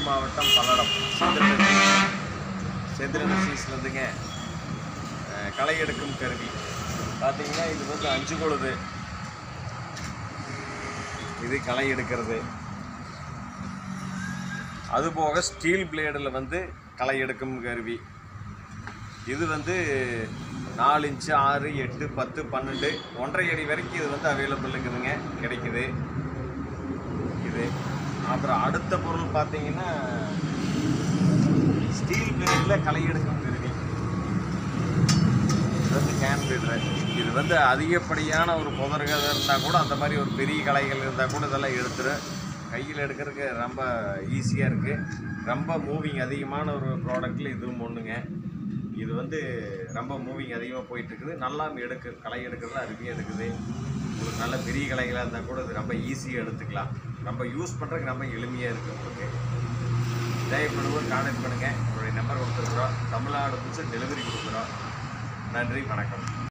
மாவட்டம் பல்லடம் செந்தில் இண்டஸ்ட்ரீஸ்லேருந்துங்க களை எடுக்கும் கருவி பார்த்தீங்கன்னா இது வந்து 5 கொழுது. இது களை எடுக்கிறது. அதுபோக ஸ்டீல் பிளேடில் வந்து களை எடுக்கும் கருவி. இது வந்து 4 இன்ச்சு 6, 8, 10, 12, 1.5 அடி வரைக்கும் இது வந்து அவைலபிளுக்குதுங்க, கிடைக்குது. இது அப்புறம் அடுத்த பொருள் பார்த்தீங்கன்னா ஸ்டீல் பிளேடில் களை எடுக்கும் கருவி. இது வந்து கேன் பீடர். இது வந்து அதிகப்படியான ஒரு புதர்கள் இருந்தால் கூட அந்த மாதிரி ஒரு பெரிய களைகள் இருந்தால் கூட இதெல்லாம் எடுத்துரும். கையில் எடுக்கிறதுக்கு ரொம்ப ஈஸியாக இருக்குது. ரொம்ப மூவிங் அதிகமான ஒரு ப்ராடக்டில் இதுவும் ஒன்றுங்க. இது வந்து ரொம்ப மூவிங் அதிகமாக போயிட்டுருக்குது. நல்லா களை எடுக்கிறது அருமையாக எடுக்குது. உங்களுக்கு நல்ல பெரிய களைகளாக இருந்தால் கூட இது ரொம்ப ஈஸியாக எடுத்துக்கலாம். ரொம்ப யூஸ் பண்ணுறதுக்கு ரொம்ப எளிமையாக இருக்குது. உங்களுக்கு தேவைப்படுவோம் கான்டாக்ட் பண்ணுங்கள். உங்களுடைய நம்பர் கொடுத்துருக்குறோம். தமிழ்நாடு புதுசு டெலிவரி கொடுக்குறோம். நன்றி, வணக்கம்.